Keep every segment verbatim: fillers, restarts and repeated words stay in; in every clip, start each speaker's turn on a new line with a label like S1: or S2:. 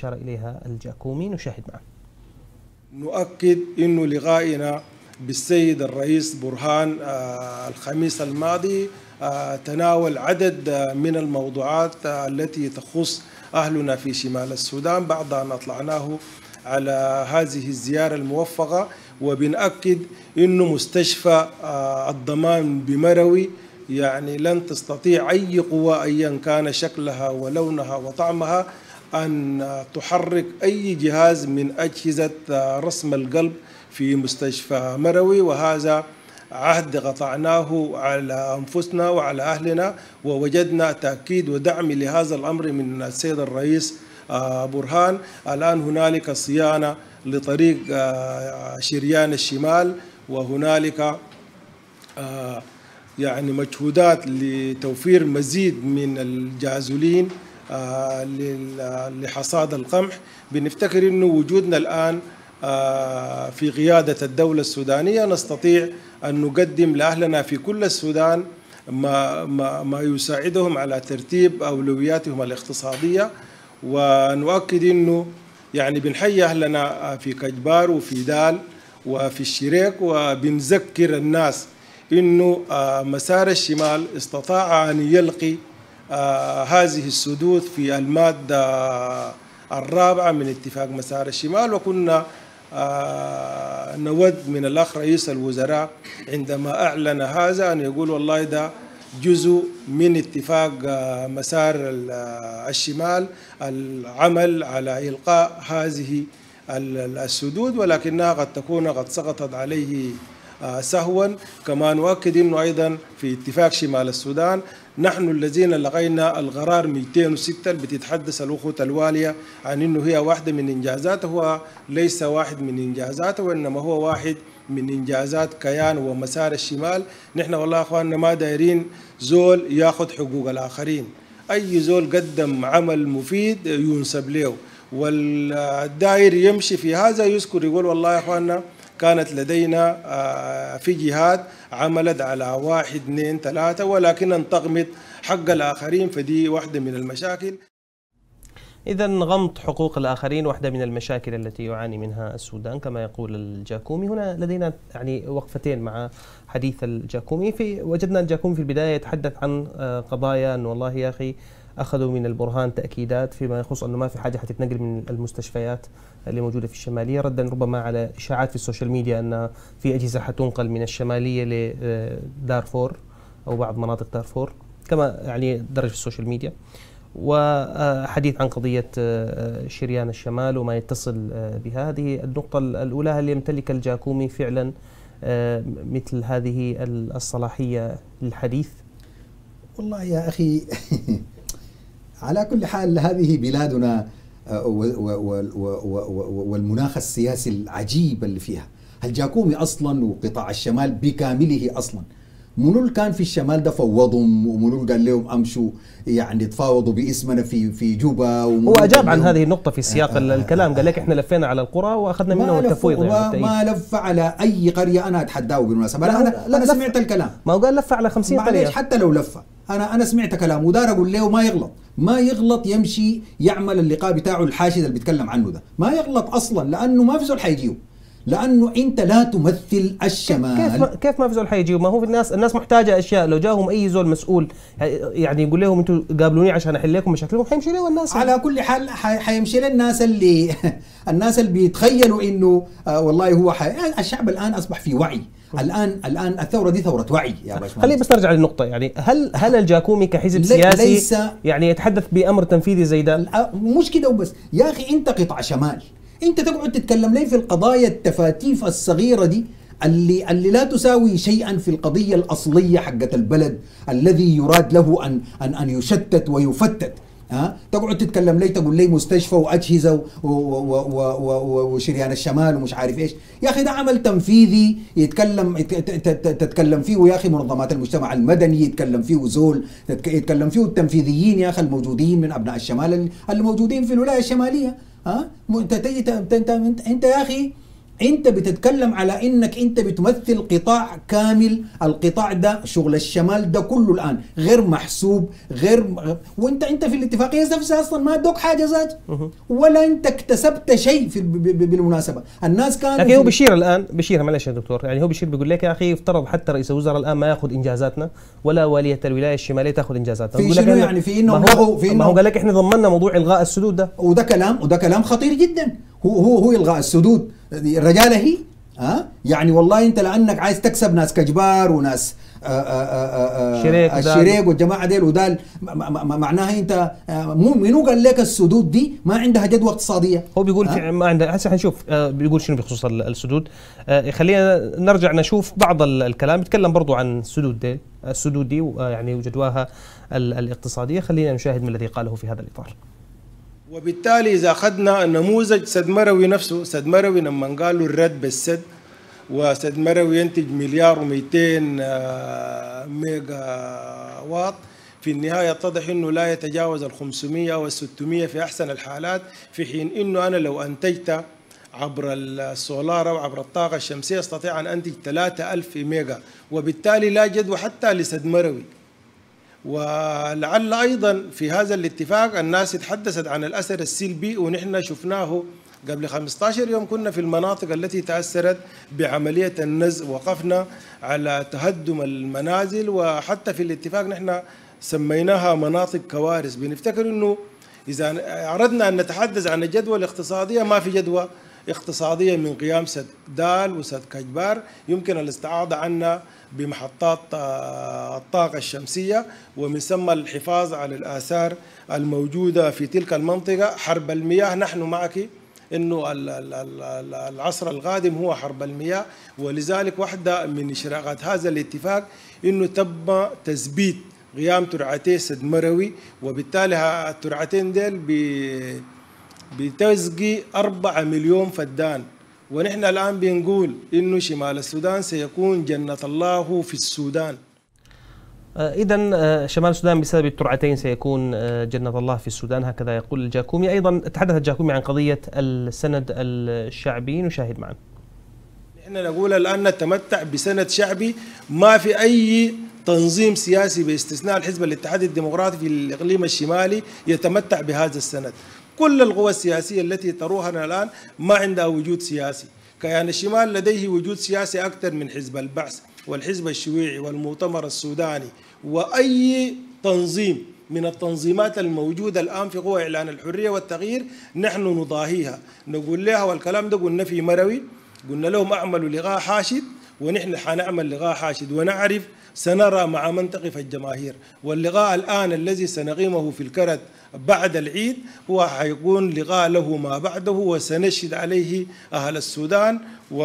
S1: أشار إليها الجاكومي. نشاهد معه.
S2: نؤكد أنه لقائنا بالسيد الرئيس برهان الخميس الماضي تناول عدد من الموضوعات التي تخص أهلنا في شمال السودان بعد أن أطلعناه على هذه الزيارة الموفقة. وبنأكد أنه مستشفى الضمان بمروي يعني لن تستطيع أي قوة أيا كان شكلها ولونها وطعمها أن تحرك أي جهاز من أجهزة رسم القلب في مستشفى مروي، وهذا عهد قطعناه على أنفسنا وعلى أهلنا، ووجدنا تأكيد ودعم لهذا الأمر من السيد الرئيس برهان. الآن هنالك صيانة لطريق شريان الشمال، وهنالك يعني مجهودات لتوفير مزيد من الجازولين لحصاد القمح. بنفتكر أنه وجودنا الآن في قيادة الدولة السودانية نستطيع أن نقدم لأهلنا في كل السودان ما, ما, ما يساعدهم على ترتيب أولوياتهم الاقتصادية. ونؤكد أنه يعني بنحيي أهلنا في كجبار وفي دال وفي الشريك، وبنذكر الناس أنه مسار الشمال استطاع أن يلقي هذه السدود في المادة الرابعة من اتفاق مسار الشمال. وكنا نود من الأخ رئيس الوزراء عندما أعلن هذا أن يقول والله ده جزء من اتفاق مسار الشمال العمل على إلقاء هذه السدود، ولكنها قد تكون قد سقطت عليه سهوا. كما نؤكد أنه أيضا في اتفاق شمال السودان نحن الذين لقينا القرار مئتين وستة اللي بتتحدث الأخوة الوالية عن أنه هي واحدة من إنجازاته، هو ليس واحد من إنجازاته وإنما هو واحد من إنجازات كيان ومسار الشمال. نحن والله يا أخواننا ما دايرين زول ياخذ حقوق الآخرين، أي زول قدم عمل مفيد ينسب له، والدائر يمشي في هذا يذكر يقول والله يا أخواننا كانت لدينا في جهات عملت على واحد اثنين ثلاثة ولكن انتقمت حق الآخرين، فدي واحدة من المشاكل.
S1: إذا غمط حقوق الآخرين واحدة من المشاكل التي يعاني منها السودان كما يقول الجاكومي. هنا لدينا يعني وقفتين مع حديث الجاكومي. في وجدنا الجاكومي في البداية يتحدث عن قضايا أن والله يا أخي أخذوا من البرهان تأكيدات فيما يخص أنه ما في حاجة حتتنقل من المستشفيات اللي موجودة في الشمالية، ردا ربما على إشاعات في السوشيال ميديا أن في أجهزة حتنقل من الشمالية لدارفور أو بعض مناطق دارفور كما يعني درج في السوشيال ميديا، وحديث عن قضية شريان الشمال وما يتصل بها. هذه النقطة الأولى، هل يمتلك الجاكومي فعلا مثل هذه الصلاحية للحديث؟
S3: والله يا أخي على كل حال هذه بلادنا والمناخ السياسي العجيب اللي فيها. الجاكومي أصلا وقطاع الشمال بكامله أصلا منو اللي كان في الشمال ده فوضهم، ومنو اللي قال لهم امشوا يعني تفاوضوا باسمنا في في جوبا.
S1: هو اجاب عن هذه النقطه في سياق آه الكلام، قال لك احنا لفينا على القرى واخذنا منهم التفويض.
S3: يعني ما لف على اي قريه، انا اتحداه بالمناسبه. انا انا, أنا سمعت الكلام.
S1: ما هو قال لف على خمسين قريه.
S3: حتى لو لف انا انا سمعت كلام ودار اقول له ما يغلط، ما يغلط يمشي يعمل اللقاء بتاعه الحاشد اللي بيتكلم عنه ده، ما يغلط اصلا لانه ما في زول حيجيه، لانه انت لا تمثل الشمال.
S1: كيف ما كيف ما في زول حيجي؟ ما هو الناس الناس محتاجه اشياء، لو جاهم اي زول مسؤول يعني يقول لهم انتم قابلوني عشان احل لكم مشاكلكم حيمشي له الناس.
S3: على كل حال حيمشي للناس اللي الناس اللي بيتخيلوا انه آه والله هو حي... الشعب الان اصبح في وعي. الان الان الثوره دي ثوره وعي يا باشمهندس.
S1: خليني بس نرجع للنقطه، يعني هل هل الجاكومي كحزب سياسي ليس يعني يتحدث بامر تنفيذي زي ده؟
S3: مش كده وبس يا اخي، انت قطاع شمال، انت تقعد تتكلم لي في القضايا التفاتيف الصغيره دي اللي اللي لا تساوي شيئا في القضيه الاصليه حقه البلد الذي يراد له ان ان ان يشتت ويفتت. ها تقعد تتكلم لي تقول لي مستشفى واجهزه وشريان الشمال ومش عارف ايش. يا اخي ده عمل تنفيذي يتكلم تتكلم فيه يا اخي منظمات المجتمع المدني، يتكلم فيه زول، يتكلم فيه التنفيذيين يا اخي الموجودين من ابناء الشمال اللي موجودين في الولايه الشماليه. ها انت انت انت, انت, انت يا اخي انت بتتكلم على انك انت بتمثل قطاع كامل، القطاع ده شغل الشمال ده كله الان غير محسوب، غير وانت انت في الاتفاقيه نفسها اصلا ما ادوك حاجه ذات، ولا انت اكتسبت شيء في بالمناسبه. الناس كانوا
S1: لكن هو بشير الان بشير معلش يا دكتور، يعني هو بشير بيقول لك يا اخي يفترض حتى رئيس الوزراء الان ما ياخذ انجازاتنا ولا واليه الولايه الشماليه تاخذ انجازاتنا.
S3: في شنو يعني؟ في انه
S1: لغوا في ما هو قال لك احنا ضمننا موضوع الغاء السدود ده،
S3: وده كلام وده كلام خطير جدا. هو هو هو الغاء السدود الرجاله هي ها أه؟ يعني والله انت لانك عايز تكسب ناس كجبار وناس آآ آآ
S1: شريك
S3: الشريك والجماعه ديل ودال، معناها انت منو قال لك السدود دي ما عندها جدوى اقتصاديه؟
S1: هو بيقول في ما عندها. هسه حنشوف بيقول شنو بخصوص السدود. خلينا نرجع نشوف بعض الكلام يتكلم برضو عن السدود دي السدود دي يعني وجدواها الاقتصاديه. خلينا نشاهد من الذي قاله في هذا الاطار.
S2: وبالتالي إذا أخذنا نموذج سد مروي نفسه، سد مروي لما قالوا الرد بالسد، وسد مروي ينتج مليار ومئتين ميجا واط، في النهاية يتضح أنه لا يتجاوز الخمسمية والستمية في أحسن الحالات، في حين أنه أنا لو أنتجت عبر السولار أو عبر الطاقة الشمسية استطيع أن أنتج ثلاثة ألف ميجا، وبالتالي لا جدوى حتى لسد مروي. ولعل أيضا في هذا الاتفاق الناس تحدثت عن الأثر السلبي، ونحن شفناه قبل خمسة عشر يوم. كنا في المناطق التي تأثرت بعملية النزع، وقفنا على تهدم المنازل، وحتى في الاتفاق نحن سميناها مناطق كوارث. بنفتكر أنه إذا أردنا أن نتحدث عن الجدوى الاقتصادية، ما في جدوى اقتصادية من قيام سد دال وسد كجبار. يمكن الاستعاضة عنها بمحطات الطاقة الشمسية، ومن ثم الحفاظ على الآثار الموجودة في تلك المنطقة. حرب المياه، نحن معك إنه العصر القادم هو حرب المياه، ولذلك واحدة من إشراقات هذا الاتفاق إنه تم تثبيت قيام ترعتي سد مروي، وبالتالي الترعتين ديل بتسقي أربعة مليون فدان. ونحن الآن بنقول إنه شمال السودان سيكون جنة الله في السودان.
S1: إذا شمال السودان بسبب الترعتين سيكون جنة الله في السودان، هكذا يقول الجاكومي. أيضا تحدث الجاكومي عن قضية السند الشعبي، نشاهد معا.
S2: نحن نقول الآن نتمتع بسند شعبي، ما في أي تنظيم سياسي باستثناء الحزب الاتحادي الديمقراطي في الإقليم الشمالي يتمتع بهذا السند. كل القوى السياسية التي تروها الآن ما عندها وجود سياسي. كيان الشمال لديه وجود سياسي أكثر من حزب البعث والحزب الشيوعي والمؤتمر السوداني وأي تنظيم من التنظيمات الموجودة الآن في قوى إعلان الحرية والتغيير. نحن نضاهيها، نقول لها، والكلام ده قلنا في مروي، قلنا لهم اعملوا لقاء حاشد، ونحن حنعمل لقاء حاشد، ونعرف سنرى مع من تقف الجماهير. واللقاء الآن الذي سنقيمه في الكرت بعد العيد هو حيكون لقاء له ما بعده، وسنشهد عليه أهل السودان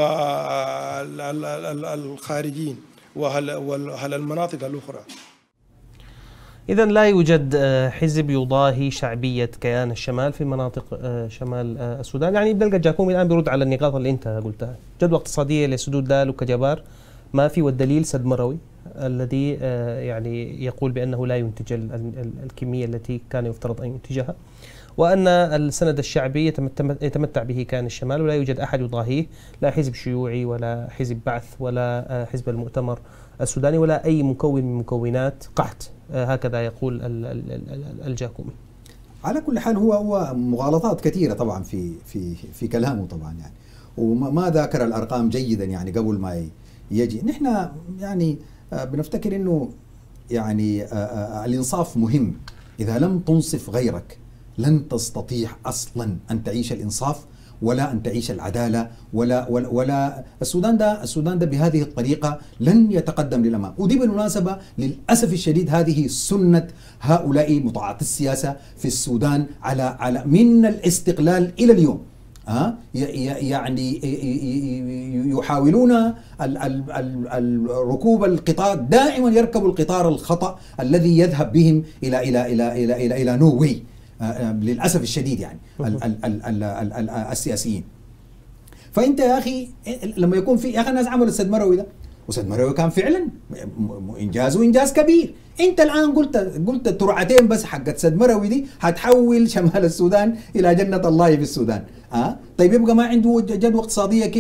S2: والخارجين وأهل المناطق الأخرى.
S1: إذا لا يوجد حزب يضاهي شعبية كيان الشمال في مناطق شمال السودان. يعني بلقى الجاكومي الآن بيرد على النقاط اللي أنت قلتها. جدوى اقتصادية لسدود دال وكجبار ما في، والدليل سد مروي الذي يعني يقول بأنه لا ينتج الكمية التي كان يفترض أن ينتجها، وأن السند الشعبي يتمتع به كيان الشمال ولا يوجد أحد يضاهيه، لا حزب شيوعي ولا حزب بعث ولا حزب المؤتمر السوداني ولا أي مكون من مكونات قحط، هكذا يقول الجاكومي.
S3: على كل حال هو هو مغالطات كثيرة طبعا في في في كلامه طبعا، يعني وما ذاكر الأرقام جيدا يعني قبل ما يجي. نحن يعني بنفتكر إنه يعني الإنصاف مهم. إذا لم تنصف غيرك لن تستطيع أصلا أن تعيش الإنصاف ولا أن تعيش العدالة ولا ولا, ولا السودان ده السودان ده بهذه الطريقة لن يتقدم للأمام. ودي بالمناسبة للأسف الشديد هذه سنة هؤلاء مطاعات السياسة في السودان على على من الاستقلال إلى اليوم. ها يعني يحاولون ركوب القطار، دائما يركبوا القطار الخطأ الذي يذهب بهم إلى إلى إلى إلى إلى, إلى نو واي للأسف الشديد يعني ال ال ال ال ال ال السياسيين. فأنت يا أخي لما يكون في يا أخي الناس عملوا سد مروي ده، وسد مروي كان فعلا إنجاز وإنجاز كبير. أنت الآن قلت قلت ترعتين بس حقت سد مروي دي هتحول شمال السودان إلى جنة الله في السودان. أه؟ طيب يبقى ما عنده جدوى اقتصادية كيف؟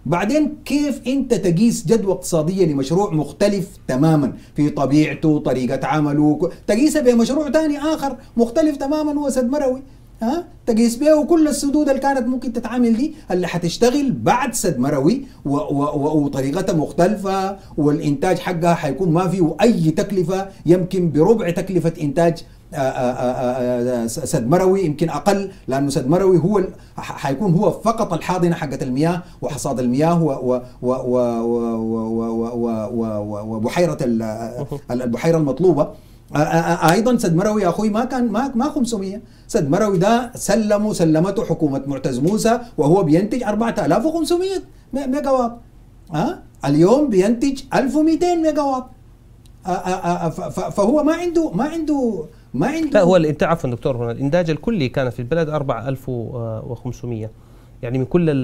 S3: بعدين كيف انت تقيس جدوى اقتصاديه لمشروع مختلف تماما في طبيعته، طريقه عمله، تقيسها بمشروع ثاني اخر مختلف تماما هو سد مروي، ها تقيس بيه وكل السدود اللي كانت ممكن تتعامل دي اللي حتشتغل بعد سد مروي وطريقتها مختلفه والانتاج حقها حيكون ما فيه اي تكلفه، يمكن بربع تكلفه انتاج سد مروي، يمكن اقل، لانه سد مروي هو حيكون هو فقط الحاضنه حقت المياه وحصاد المياه وبحيره البحيره المطلوبه. ايضا سد مروي يا اخوي ما كان ما ما خمسمية، سد مروي ده سلموا سلمته حكومه معتز موسى وهو بينتج أربعة آلاف وخمسمية ميجا واط، ها اليوم بينتج ألف ومئتين ميجا واط، فهو ما عنده ما عنده ما عنده
S1: لا هو الانتاج، عفوا دكتور، هنا الانتاج الكلي كان في البلد أربعة آلاف وخمسمية، يعني من كل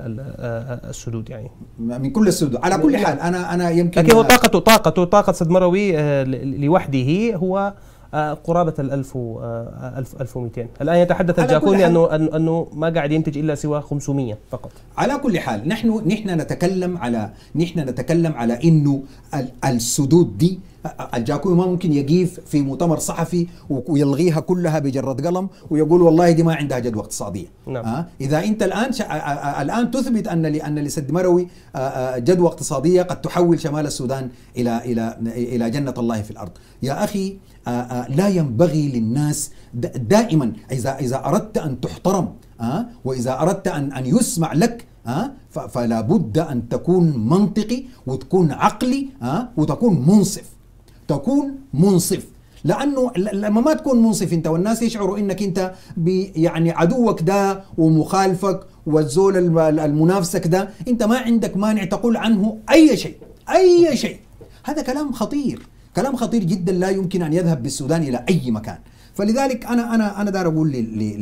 S1: السدود، يعني
S3: من كل السدود. على كل حال انا انا يمكن
S1: لكن هو طاقته طاقته طاقه سد مروي لوحده هو قرابه ال ألف ألف ومئتين. الان يتحدث الجاكوني انه انه ما قاعد ينتج الا سوى خمسمية فقط.
S3: على كل حال نحن نحن نتكلم على نحن نتكلم على انه السدود دي الجاكوني ما ممكن يقيف في مؤتمر صحفي ويلغيها كلها بجرد قلم ويقول والله دي ما عندها جدوى اقتصاديه.
S1: نعم.
S3: أه؟ اذا انت الان الان تثبت ان لان لسد مروي جدوى اقتصاديه قد تحول شمال السودان الى الى الى جنه الله في الارض. يا اخي لا ينبغي للناس دائما اذا اذا اردت ان تحترم أه؟ واذا اردت ان ان يسمع لك أه؟ فلا بد ان تكون منطقي وتكون عقلي أه؟ وتكون منصف. تكون منصف، لانه لما ما تكون منصف انت والناس يشعروا انك انت يعني عدوك ده ومخالفك والزول المنافسك ده انت ما عندك مانع تقول عنه اي شيء اي شيء. هذا كلام خطير، كلام خطير جدا لا يمكن ان يذهب بالسودان الى اي مكان. فلذلك انا انا انا دار اقول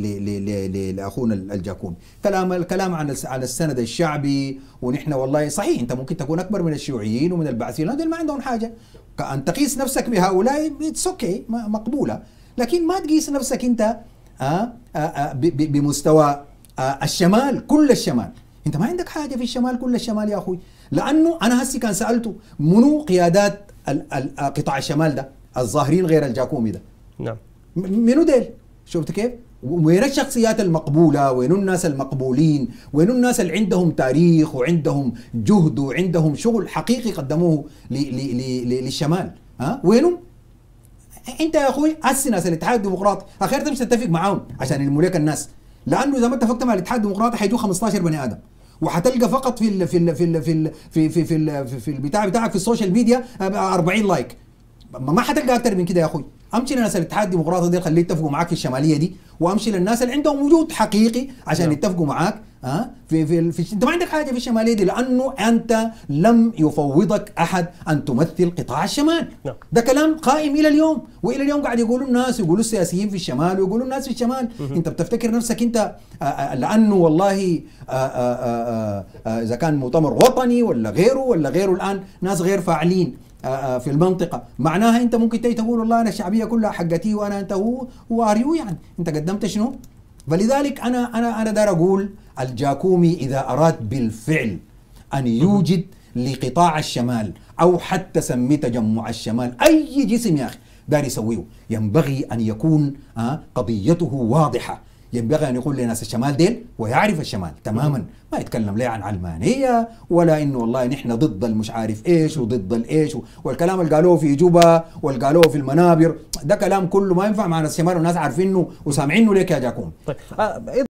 S3: لاخونا الجاكوني كلام الكلام عن على السند الشعبي، ونحن والله صحيح انت ممكن تكون اكبر من الشيوعيين ومن البعثيين، هذول ما عندهم حاجه، ان تقيس نفسك بهؤلاء اتس اوكي مقبوله، لكن ما تقيس نفسك انت آه آه بمستوى آه الشمال كل الشمال. انت ما عندك حاجه في الشمال كل الشمال يا اخوي، لانه انا هسي كان سالته منو قيادات قطاع الشمال ده الظاهرين غير الجاكومي ده؟
S1: نعم
S3: منو ديل؟ شفت كيف؟ وين الشخصيات المقبولة؟ وين الناس المقبولين؟ وين الناس اللي عندهم تاريخ وعندهم جهد وعندهم شغل حقيقي قدموه للشمال؟ ها؟ وينهم؟ انت يا اخوي هسه ناس الاتحاد الديمقراطي اخير تمشي تتفق معاهم عشان يلموا لك الناس، لانه اذا ما اتفقت مع الاتحاد الديمقراطي حيجوا خمسة عشر بني ادم، وحتلقى فقط في ال في ال في ال في ال في في في, ال في, في البتاع بتاعك في السوشيال ميديا أربعين لايك. ما حتلقى اكثر من كده يا اخوي. امشي للناس الاتحاد الديمقراطي دي خليه يتفقوا معاك في الشماليه دي، وامشي للناس اللي عندهم وجود حقيقي عشان يتفقوا معاك ها أه؟ في, في, في انت ما عندك حاجه في الشماليه دي، لانه انت لم يفوضك احد ان تمثل قطاع الشمال.
S1: نعم.
S3: ده كلام قائم الى اليوم، والى اليوم قاعد يقولوا الناس، يقولوا السياسيين في الشمال ويقولوا الناس في الشمال. انت بتفتكر نفسك انت آآ آآ لانه والله اذا كان مؤتمر وطني ولا غيره ولا غيره الان ناس غير فاعلين في المنطقة معناها انت ممكن تيجي تقول والله انا الشعبية كلها حقتي وانا انت هو واريو، يعني انت قدمت شنو؟ فلذلك انا انا انا دار اقول الجاكومي اذا اراد بالفعل ان يوجد لقطاع الشمال او حتى سمي تجمع الشمال اي جسم يا اخي دار يسويه، ينبغي ان يكون قضيته واضحة، ينبغي ان يقول لناس الشمال ديل ويعرف الشمال تماما، ما يتكلم لا عن علمانيه ولا انه والله نحن ضد المش عارف ايش وضد الايش، والكلام اللي قالوه في جوبا واللي قالوه في المنابر ده كلام كله ما ينفع مع ناس الشمال والناس عارفينه وسامعينه ليك يا جاكوم.
S1: طيب